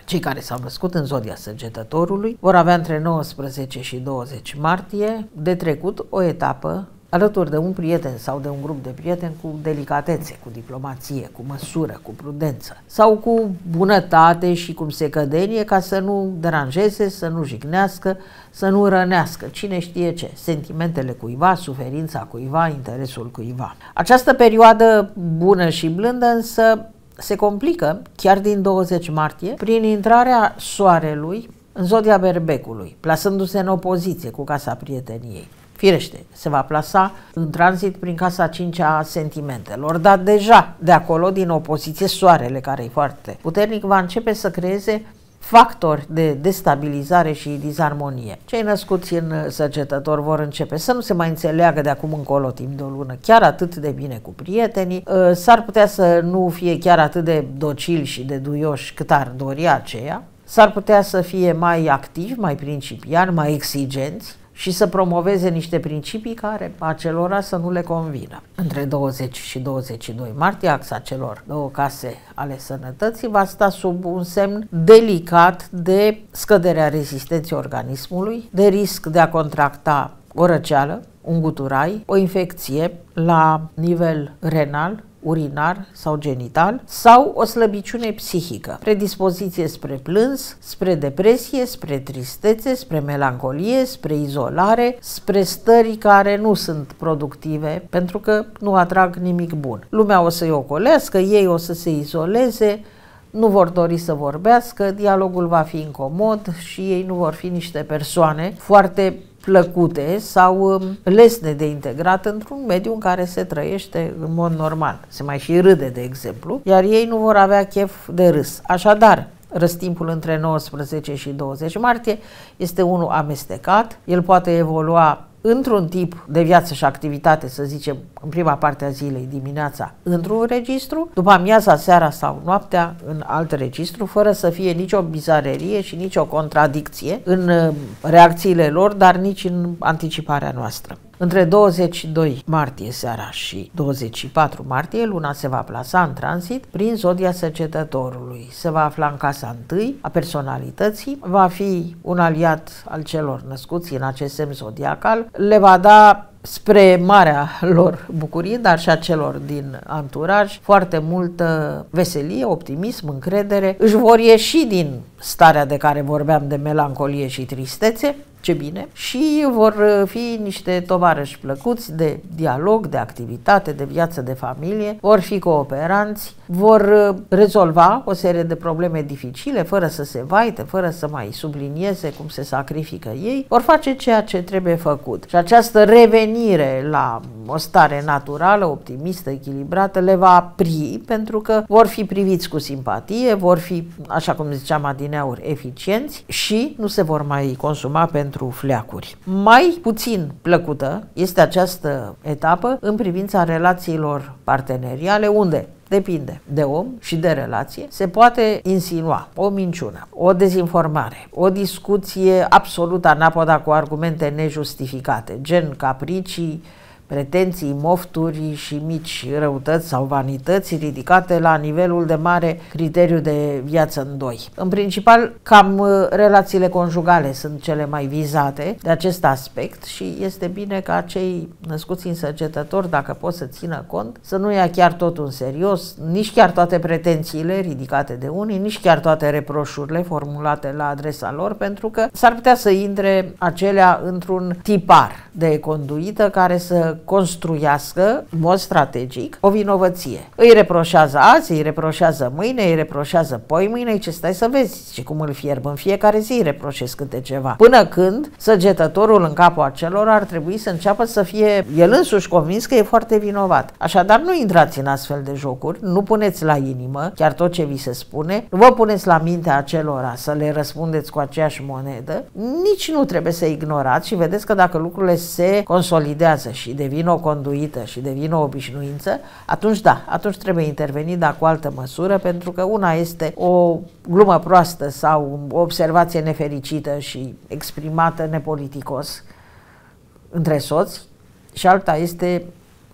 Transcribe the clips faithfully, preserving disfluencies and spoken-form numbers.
Cei care s-au născut în zodia Săgetătorului vor avea între nouăsprezece și douăzeci martie de trecut o etapă alături de un prieten sau de un grup de prieteni cu delicatețe, cu diplomație, cu măsură, cu prudență sau cu bunătate și cum se cădenie, ca să nu deranjeze, să nu jignească, să nu rănească, cine știe ce, sentimentele cuiva, suferința cuiva, interesul cuiva. Această perioadă bună și blândă însă se complică chiar din douăzeci martie prin intrarea soarelui în zodia Berbecului, plasându-se în opoziție cu casa prieteniei. Firește, se va plasa în tranzit prin casa a cincea a sentimentelor, dar deja de acolo, din opoziție, soarele, care e foarte puternic, va începe să creeze factori de destabilizare și disarmonie. Cei născuți în Săgetător vor începe să nu se mai înțeleagă de acum încolo timp de o lună chiar atât de bine cu prietenii, s-ar putea să nu fie chiar atât de docili și de duioși cât ar dori aceea, s-ar putea să fie mai activi, mai principiani, mai exigenți și să promoveze niște principii care acelora să nu le convină. Între douăzeci și douăzeci și doi martie, axa celor două case ale sănătății va sta sub un semn delicat de scăderea rezistenței organismului, de risc de a contracta o răceală, un guturai, o infecție la nivel renal, urinar sau genital sau o slăbiciune psihică, predispoziție spre plâns, spre depresie, spre tristețe, spre melancolie, spre izolare, spre stări care nu sunt productive pentru că nu atrag nimic bun. Lumea o să-i ocolească, ei o să se izoleze, nu vor dori să vorbească, dialogul va fi incomod și ei nu vor fi niște persoane foarte plăcute sau lesne de integrat într-un mediu în care se trăiește în mod normal. Se mai și râde, de exemplu, iar ei nu vor avea chef de râs. Așadar, răstimpul între nouăsprezece și douăzeci martie este unul amestecat, el poate evolua într-un tip de viață și activitate, să zicem, în prima parte a zilei, dimineața, într-un registru, după amiaza, seara sau noaptea, în alt registru, fără să fie nicio bizarerie și nicio contradicție în reacțiile lor, dar nici în anticiparea noastră. Între douăzeci și doi martie seara și douăzeci și patru martie, luna se va plasa în tranzit prin zodia Săgetătorului. Se va afla în casa întâi a personalității, va fi un aliat al celor născuți în acest semn zodiacal, le va da spre marea lor bucurie, dar și a celor din anturaj, foarte multă veselie, optimism, încredere, își vor ieși din starea de care vorbeam de melancolie și tristețe, ce bine, și vor fi niște tovarăși plăcuți de dialog, de activitate, de viață de familie, vor fi cooperanți, vor rezolva o serie de probleme dificile, fără să se vaite, fără să mai sublinieze cum se sacrifică ei, vor face ceea ce trebuie făcut. Și această revenire la o stare naturală, optimistă, echilibrată, le va apri, pentru că vor fi priviți cu simpatie, vor fi, așa cum ziceam adineauri, eficienți și nu se vor mai consuma pentru fleacuri. Mai puțin plăcută este această etapă în privința relațiilor parteneriale, unde depinde de om și de relație, se poate insinua o minciună, o dezinformare, o discuție absolut anapoda cu argumente nejustificate, gen capricii, pretenții, mofturi și mici răutăți sau vanități ridicate la nivelul de mare criteriu de viață în doi. În principal, cam relațiile conjugale sunt cele mai vizate de acest aspect și este bine ca cei născuți în Săgetător, dacă pot să țină cont, să nu ia chiar totul în serios, nici chiar toate pretențiile ridicate de unii, nici chiar toate reproșurile formulate la adresa lor, pentru că s-ar putea să intre acelea într-un tipar de conduită care să construiască în mod strategic o vinovăție. Îi reproșează azi, îi reproșează mâine, îi reproșează poi mâine, ce stai să vezi ce cum îl fierb în fiecare zi, îi reproșez câte ceva. Până când Săgetătorul în capul acelor ar trebui să înceapă să fie el însuși convins că e foarte vinovat. Așadar, nu intrați în astfel de jocuri, nu puneți la inimă chiar tot ce vi se spune, nu vă puneți la mintea acelora să le răspundeți cu aceeași monedă, nici nu trebuie să ignorați și vedeți că dacă lucrurile se consolidează și devin o conduită și devin o obișnuință, atunci da, atunci trebuie intervenit, dar cu altă măsură, pentru că una este o glumă proastă sau o observație nefericită și exprimată nepoliticos între soți și alta este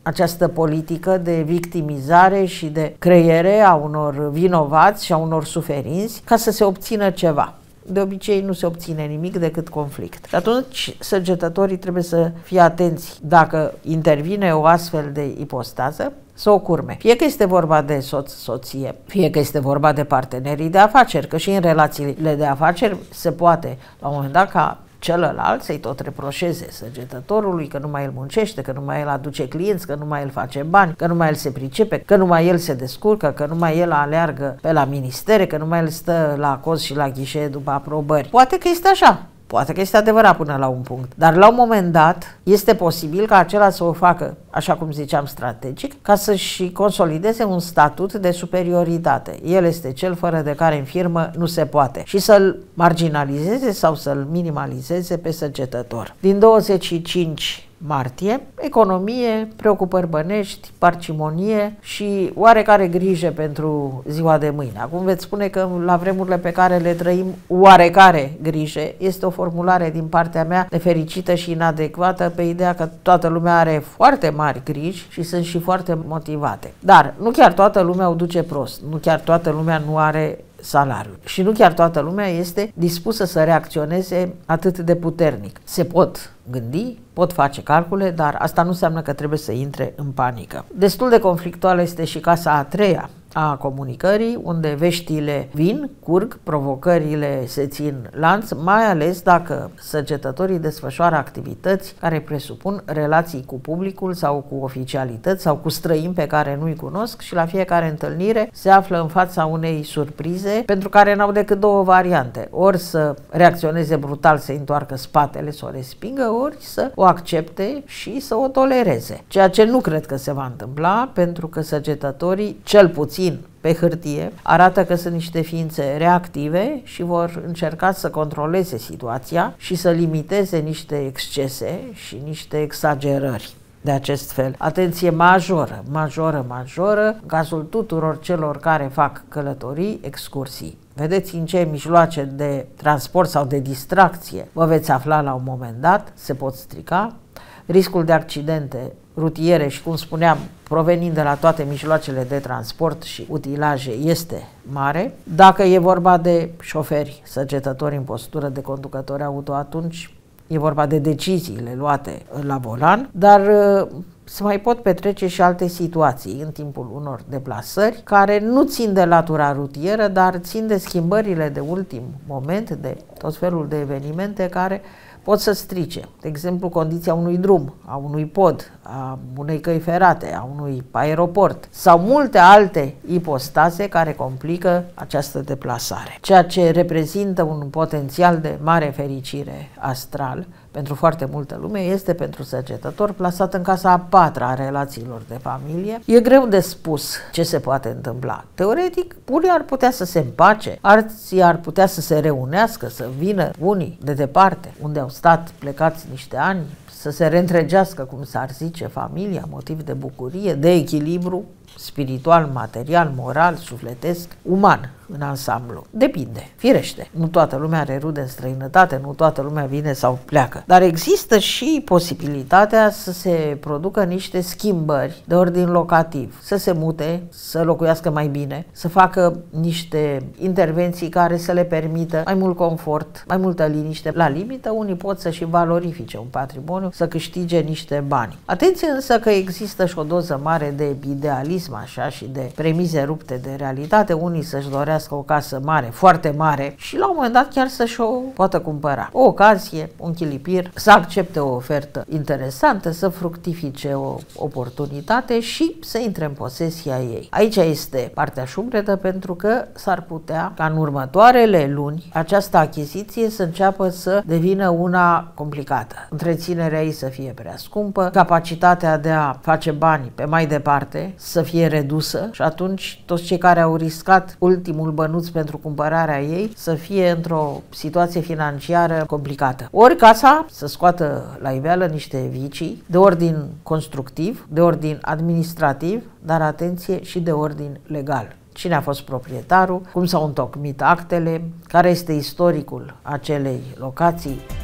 această politică de victimizare și de creiere a unor vinovați și a unor suferinți ca să se obțină ceva. De obicei nu se obține nimic decât conflict. Și atunci săgetătorii trebuie să fie atenți dacă intervine o astfel de ipostază, să o curme. Fie că este vorba de soț-soție, fie că este vorba de partenerii de afaceri, că și în relațiile de afaceri se poate, la un moment dat, ca celălalt să-i tot reproșeze săgetătorului că numai el muncește, că numai el aduce clienți, că numai el face bani, că numai el se pricepe, că numai el se descurcă, că numai el aleargă pe la ministere, că numai el stă la coz și la ghișee după aprobări. Poate că este așa. Poate că este adevărat până la un punct, dar la un moment dat este posibil ca acela să o facă, așa cum ziceam, strategic, ca să-și consolideze un statut de superioritate. El este cel fără de care în firmă nu se poate și să-l marginalizeze sau să-l minimalizeze pe săgetător. Din douăzeci și cinci martie, economie, preocupări bănești, parcimonie și oarecare grijă pentru ziua de mâine. Acum veți spune că la vremurile pe care le trăim, oarecare grijă este o formulare din partea mea nefericită și inadecvată pe ideea că toată lumea are foarte mari griji și sunt și foarte motivate. Dar nu chiar toată lumea o duce prost, nu chiar toată lumea nu are salariul și nu chiar toată lumea este dispusă să reacționeze atât de puternic. Se pot gândi, pot face calcule, dar asta nu înseamnă că trebuie să intre în panică. Destul de conflictuală este și casa a treia a comunicării, unde veștile vin, curg, provocările se țin lanț, mai ales dacă săgetătorii desfășoară activități care presupun relații cu publicul sau cu oficialități sau cu străini pe care nu-i cunosc și la fiecare întâlnire se află în fața unei surprize pentru care n-au decât două variante. Ori să reacționeze brutal, să întoarcă spatele, să o respingă, ori să o accepte și să o tolereze. Ceea ce nu cred că se va întâmpla, pentru că săgetătorii, cel puțin pe hârtie, arată că sunt niște ființe reactive și vor încerca să controleze situația și să limiteze niște excese și niște exagerări. De acest fel, atenție majoră, majoră, majoră, în cazul tuturor celor care fac călătorii, excursii. Vedeți în ce mijloace de transport sau de distracție vă veți afla la un moment dat, se pot strica. Riscul de accidente rutiere și, cum spuneam, provenind de la toate mijloacele de transport și utilaje, este mare. Dacă e vorba de șoferi săgetători în postură de conducători auto, atunci e vorba de deciziile luate la volan, dar se mai pot petrece și alte situații în timpul unor deplasări care nu țin de latura rutieră, dar țin de schimbările de ultim moment, de tot felul de evenimente care pot să strice, de exemplu, condiția unui drum, a unui pod, a unei căi ferate, a unui aeroport sau multe alte ipostase care complică această deplasare. Ceea ce reprezintă un potențial de mare fericire astral pentru foarte multă lume este pentru săgetător plasat în casa a patra a relațiilor de familie. E greu de spus ce se poate întâmpla. Teoretic, unii ar putea să se împace, alții ar putea să se reunească, să vină unii de departe, unde au stat plecați niște ani, să se reîntregească, cum s-ar zice, familia, motiv de bucurie, de echilibru spiritual, material, moral, sufletesc, uman în ansamblu. Depinde, firește. Nu toată lumea are rude în străinătate, nu toată lumea vine sau pleacă. Dar există și posibilitatea să se producă niște schimbări de ordin locativ, să se mute, să locuiască mai bine, să facă niște intervenții care să le permită mai mult confort, mai multă liniște. La limită, unii pot să și valorifice un patrimoniu, să câștige niște bani. Atenție însă că există și o doză mare de idealism, așa, și de premize rupte de realitate. Unii să-și dorească o casă mare, foarte mare și la un moment dat chiar să-și o poată cumpăra. O ocazie, un chilipir, să accepte o ofertă interesantă, să fructifice o oportunitate și să intre în posesia ei. Aici este partea șumbredă, pentru că s-ar putea ca în următoarele luni această achiziție să înceapă să devină una complicată. Întreținerea ei să fie prea scumpă, capacitatea de a face bani pe mai departe să fie redusă și atunci toți cei care au riscat ultimul bănuț pentru cumpărarea ei să fie într-o situație financiară complicată. Ori casa să scoată la iveală niște vicii de ordin constructiv, de ordin administrativ, dar atenție și de ordin legal. Cine a fost proprietarul, cum s-au întocmit actele, care este istoricul acelei locații.